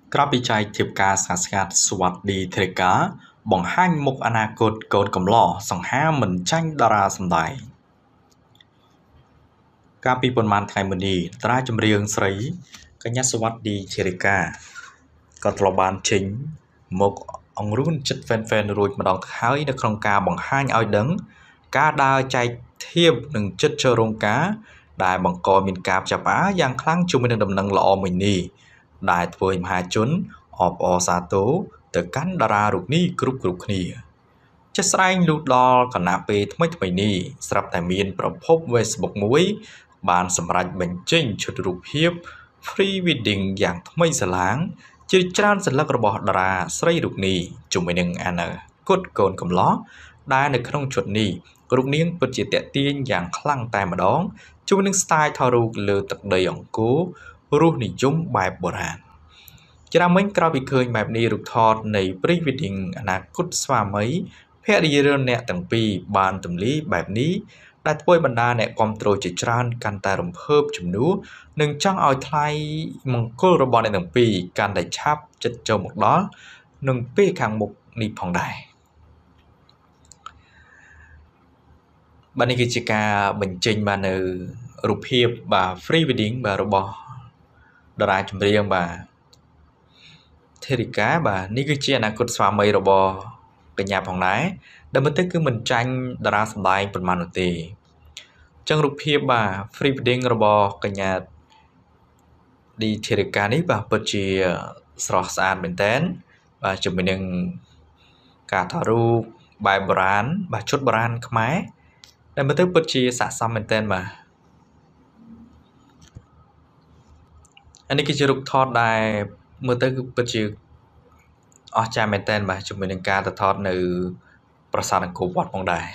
ក្រៅពីចែកធៀបការស្ងាត់ៗសុវត្ថិឌីធេការបង្ហាញមុខអនាគតកូនកំឡោះសង្ហាមិនចាញ់តារាសម្ដែងកាលពីប៉ុន្មានថ្ងៃមុននេះតារាចម្រៀងស្រីកញ្ញាសុវត្ថិឌីធេការក៏ធ្លាប់បានចេញមកអង្រួនចិត្តហ្វេនៗរួចម្ដងទៅហើយនៅក្នុងការបង្ហាញឲ្យដឹងការដើរចែកធៀបនឹងចិត្តចូលរោងការដែលបង្កមានការផ្ចាស់ផ្អើលយ៉ាងខ្លាំងជាមួយនឹងដំណឹងល្អមួយនេះដែលធ្វើឲ្យមហាជនអបអរសាទរទៅកាន់តារារូបនេះគ្រប់គ្នាជាស្រែងលុះដល់គណៈពេលថ្មីនេះស្រាប់តែមានប្រភព Facebook មួយបានសម្រេចបញ្ចេញឈុតរូបភាព Free Wedding យ៉ាងថ្មីស្រឡាងជាច្រើនសន្លឹករបស់តារាស្រីរូបនេះជាមួយនឹងអនាគតកូនកំឡោះដែលនៅក្នុងឈុតនេះរូបនាងពិតជាតាក់ទាញយ៉ាងខ្លាំងតែម្ដងជាមួយនឹង style ថតរូបលើទឹកដីអង្គររសនិយមបែបបុរាណជាដើមវិញក្រោយពីឃើញបែបនេះរូបថតនៃ Pre Wedding អនាគតស្វាមីភរិយាអ្នកទាំងពីរបានទម្លាយបែបនេះដែលធ្វើឲ្យបណ្ដាអ្នកគាំទ្រជាច្រើនកាន់តែរំភើបជំនួសនិងចង់ឲ្យថ្លៃមង្គលរបស់អ្នកទាំងពីរកាន់តែឆាប់ចិត្តចូលមកដល់នឹងពេលខាងមុខនេះផងដែរបាទនេះគឺជាការបញ្ចេញបាននៅរូបភាពបាទ Free Wedding បាទរបស់តារាចម្រៀងបាទធេរិកាបាទនេះគឺជាអនាគតស្វាមីរបស់កញ្ញាផងដែរដែលមើលទៅគឺមិនចាញ់តារាសម្ដែងប៉ុន្មាននោះទេចឹងរូបភាពបាទ Free Wedding របស់កញ្ញាឌីធេរិកានេះបាទពិតជាស្រស់ស្អាតមែនតើបាទជាមួយនឹងការថតរូបបែបបុរាណបាទឈុតបុរាណខ្មែរដែលមើលទៅពិតជាស័ក្តិសមមែនតើបាទនេះគឺជារូបថតដែលមើលទៅគឺពិតជាអស្ចារ្យមែនតើបាទជាមួយនឹងការទៅថតនៅប្រាសាទអង្គរវត្តផងដែរ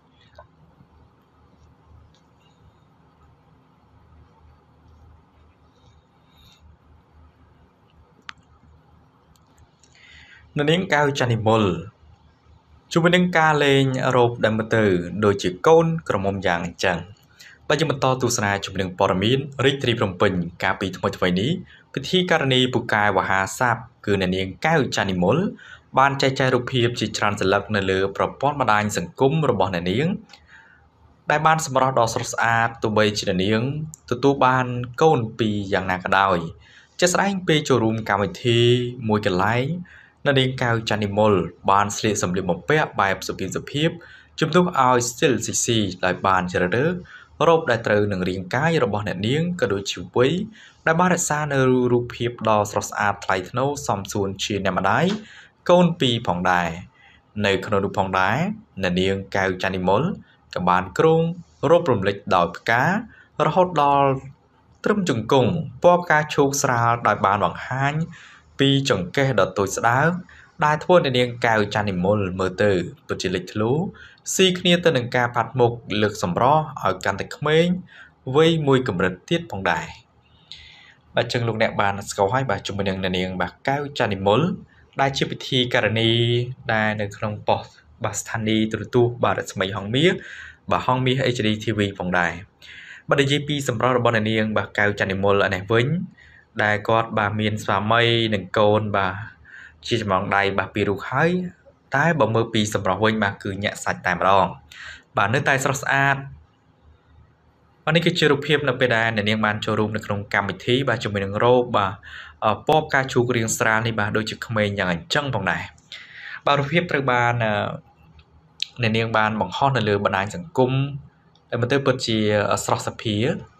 នាងកៅចាន់និមលជាមួយនឹងការលេងរ៉ូបដែលមើលទៅដូចជាកូនក្រមុំយ៉ាងអញ្ចឹងបើយើងបន្តទស្សនាជាមួយនឹងព័ត៌មានរាជធានីភ្នំពេញកាលពីថ្មីនេះពិធីការនីពូកែវហាសាបគឺនាងកៅចាន់និមលបានចែកចាយរូបភាពជាច្រើនសន្លឹកនៅលើប្រព័ន្ធបណ្ដាញសង្គមរបស់នាងដែលបានសម្រស់ដ៏ស្រស់ស្អាតទោះបីជានាងទទួលបានកូនពីរយ៉ាងណាក៏ដោយជាស្ដែងពេលចូលរួមកម្មវិធីមួយកន្លែងនាងកៅចាន់និមលបានស្លៀកសម្លៀកបំពាក់បែបសុភាពជំនួសឲ្យ Still Sexy ដោយបានជ្រើសរើសរ៉ូបដែលត្រូវនឹងរាងកាយរបស់អ្នកនាងក៏ដូចជាវ័យដែលបានរក្សានៅរូបភាពដ៏ស្រស់ស្អាតថ្លៃថ្នូរសមសួនជាអ្នកម្ដាយកូនពីរផងដែរនៅក្នុងនោះផងដែរនាងកៅចាន់និមលក៏បានគ្រងរ៉ូបរំលេចដោយផ្ការហូតដល់ត្រឹមជង្គង់ពណ៌ផ្កាឈូកស្រាលដោយបានបង្ហាញពីចង្កេះដ៏តូចស្ដើងដែលធ្វើឲ្យនាងកៅចាន់និមលមើលទៅពិតជាលេចធ្លោស៊ីគ្នាទៅនឹងការផាត់មុខលើកសម្រស់ឲ្យកាន់តែក្មេងវ័យមួយកម្រិតទៀតផងដែរបាទចឹងលោកអ្នកបានស្គាល់ហើយបាទជាមួយនឹងនាងបាទកៅចាន់និមលដែលជាពិធីការនីដែលនៅក្នុងប៉ុស្តិ៍បាទស្ថានីយ៍ទូរទស្សន៍បាទរស្មីហងមាសបាទហងមាស HD TV ផងដែរបាទនិយាយពីសម្រស់របស់នាងបាទកៅចាន់និមលនេះវិញដែលគាត់បាទមានស្វាមីនិងកូនបាទជាចំណងដៃបាទពីររូបហើយតែបើមើលពីសម្រស់វិញបាទគឺញាក់សាច់តែម្ដងបាទនៅតែស្រស់ស្អាតបាទនេះគឺជារូបភាពនៅពេលដែលនាងបានចូលរួមនៅក្នុងកម្មវិធីបាទជាមួយនឹងរ៉ូបបាទពណ៌ផ្កាឈូករាងស្រាលនេះបាទដូចជាក្មេងយ៉ាងអញ្ចឹងផងដែរបាទរូបភាពត្រូវបាននាងបានបង្ហោះនៅលើបណ្ដាញសង្គមដែលមើលទៅពិតជាស្រស់សភា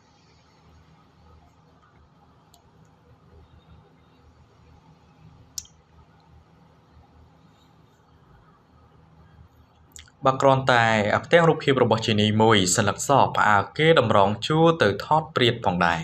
បើគ្រាន់តែផ្ទាំងរូបភាពរបស់ជីនីមួយសន្លឹកសផ្អើលគេតម្រង់ជួរទៅថតព្រាតផងដែរ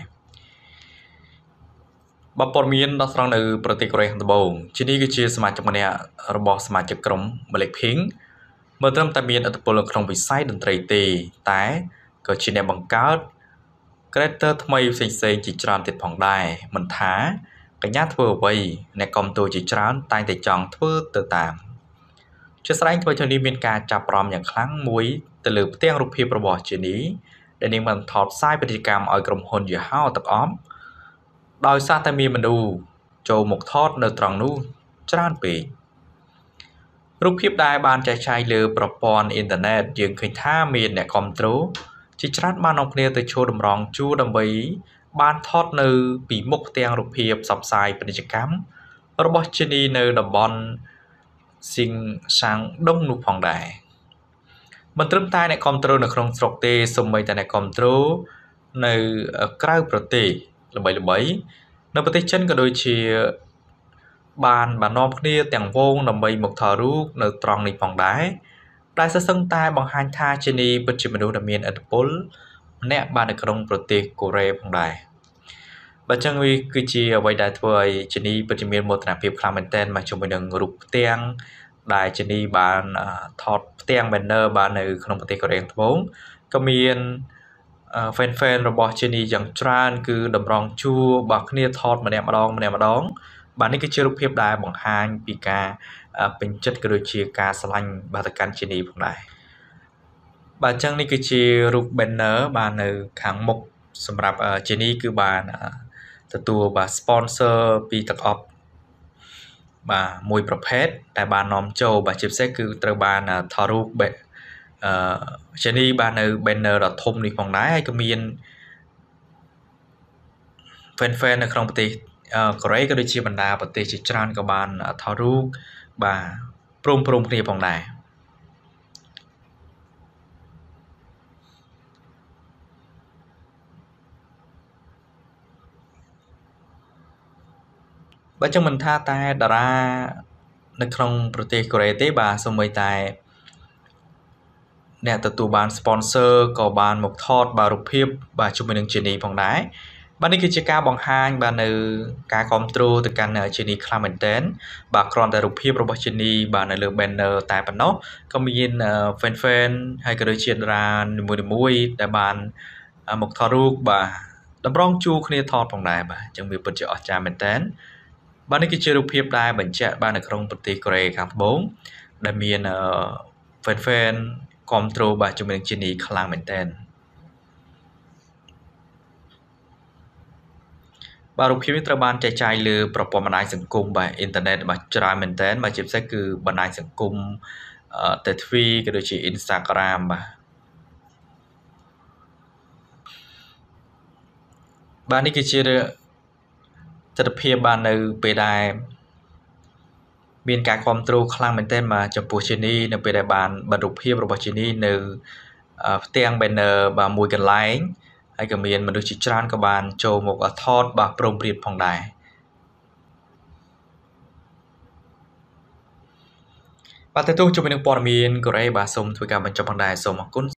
បើព័ត៌មានដល់ស្រង់នៅប្រទេសកូរ៉េខាងត្បូងជីនីគឺជាសមាជិកម្នាក់របស់សមាជិកក្រុម Blackpink មិនត្រឹមតែមានឥទ្ធិពលនៅក្នុងវិស័យតន្ត្រីទេតែក៏ជាអ្នកបង្កើត creator ថ្មីផ្សេងៗជាច្រើនទៀតផងដែរមិនថាកញ្ញាធ្វើអ្វីអ្នកគាំទ្រជាច្រើនតែងតែចង់ធ្វើទៅតាមជាស្រែងថ្មីនេះមានការចាប់អារម្មណ៍យ៉ាងខ្លាំងមួយទៅលើផ្ទាំងរូបភាពរបស់ជានីដែលនាងបានថតផ្សាយពាណិជ្ជកម្មឲ្យក្រុមហ៊ុនយីហោទឹកអប់ដោយសារតែមានមនុស្សចូលមកថតនៅត្រង់នោះច្រើនពេករូបភាពដែលបានចែកចាយលើប្រព័ន្ធអ៊ីនធឺណិតយើងឃើញថាមានអ្នកគ្រប់គ្រងជាច្រើនបាននាំគ្នាទៅឈរតម្រង់ជួរដើម្បីបានថតនៅពីមុខផ្ទាំងរូបភាពផ្សព្វផ្សាយពាណិជ្ជកម្មរបស់ជិនីនៅតំបន់ស៊ីងសាំងដុងនោះផងដែរមិនត្រឹមតែអ្នកគ្រប់គ្រងនៅក្នុងស្រុកទេសូម្បីតែអ្នកគ្រប់គ្រងនៅក្រៅប្រទេសល្បីៗនៅប្រទេសចិនក៏ដូចជាបាននាំគ្នាទាំងវងដើម្បីមកថតរូបនៅត្រង់នេះផងដែរដែលសឹងតែបង្ហាញថាជិនីពិតជាមនុស្សដែលមានឥទ្ធិពលម្នាក់បាននៅក្នុងប្រទេសកូរ៉េផងដែរបើចឹងវាគឺជាអ្វីដែលធ្វើឲ្យជិនីពិតជាមានមោទនភាពខ្លាំងមែនទែនមកជាមួយនឹងរូបផ្ទាំងដែលជិនីបានថតផ្ទាំង banner បាននៅក្នុងប្រទេសកូរ៉េត្បូងក៏មាន fan របស់ជិនីយ៉ាងច្រើនគឺតម្រង់ជួរបើគ្នាថតម្នាក់ម្ដងបាទនេះគឺជារូបភាពដែលបង្ហាញពីការពេញចិត្តក៏ដូចជាការស្រឡាញ់បាទទៅកាន់ជិនីផងដែរបាទអញ្ចឹងនេះគឺជារូប banner បាទនៅខាងមុខសម្រាប់ជិនីគឺបានទទួលបាទ sponsor ពីទាំងអស់បាទមួយប្រភេទដែលបាននាំចូលបាទជាពិសេសគឺត្រូវបានថតរូបជិនីបាននៅ banner ដ៏ធំនេះផងដែរហើយក៏មាន fan នៅក្នុងប្រទេសកូរ៉េក៏ដូចជាបណ្ដាប្រទេសជាច្រើនក៏បានថតរូបបាទព្រមគ្នាផងដែរបើចឹងមិនថាតែតារានៅក្នុងប្រទេសកូរ៉េទេបាទសូម្បីតែអ្នកទទួលបាន sponsor ក៏បានមកថតបាទរូបភាពបាទជាមួយនឹងជិនីផងដែរបាទនេះគឺជាការបង្ហាញបាទនៅការគ្រប់គ្រងទៅកាន់ជិនីខ្លាំងមែនទែនបាទគ្រាន់តែរូបភាពរបស់ជិនីបាទនៅលើ banner តែប៉ុណ្ណោះក៏មាន fan ហើយក៏ដូចជាតារានីមួយៗដែលបានមកថតរូបបាទតម្រង់ជួរគ្នាថតផងដែរបាទអញ្ចឹងវាពិតជាអស្ចារ្យមែនទែនបាទនេះគឺជារូបភាពដែលបញ្ជាក់បាទនៅក្នុងប្រទេសកូរ៉េខាងត្បូងដែលមានfan គ្រប់គ្រងបាទជាមួយនឹងជិនីខ្លាំងមែនទែនបាទរូបភាពនេះត្រូវបានចែកចាយលើប្រព័ន្ធបណ្ដាញសង្គមបាទអ៊ីនធឺណិតបាទច្រើនមែនទែនបាទជាពិសេសគឺបណ្ដាញសង្គមTwitter ក៏ដូចជា Instagram បាទនេះគឺជាទស្សនភាពបាទនៅពេលដែលមានការគ្រប់គ្រងខ្លាំងមែនទែនបាទចំពោះជិនីនៅពេលដែលបានបិទរូបភាពរបស់ជិនីនៅផ្ទាំង banner បាទមួយកន្លែងហើយក៏មានមនុស្សជាច្រើនក៏បានចូលមកថតបាទព្រមព្រៀងផងដែរបាទទោះជាមួយនឹងព័ត៌មានកូរ៉េបាទសូមធ្វើការបញ្ចប់ផងដែរសូមអរគុណ